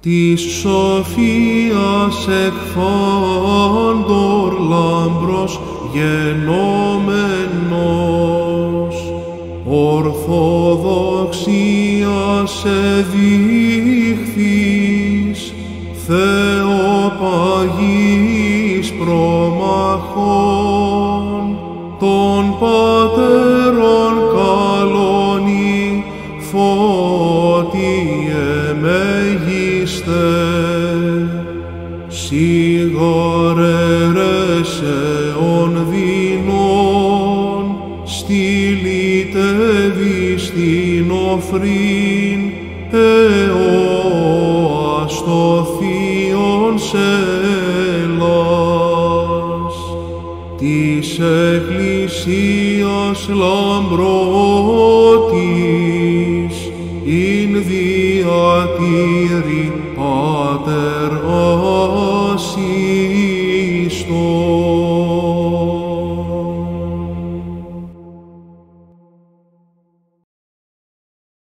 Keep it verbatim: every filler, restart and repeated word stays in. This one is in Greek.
της σοφίας εκφάντορ λάμπρος γενόμενος, ορθοδοξίας εδείχθης, Θεοπαγής προμαχών, των πατέρων καλώνει, φώτιε μέγιστε, σιγαρέρες αιών δεινών, στυλιτεύεις την οφρήν, εώας το θείον σελάς, της Εκκλησίας λαμπρότης, ειν διατήρη Πάτερ Ασύ.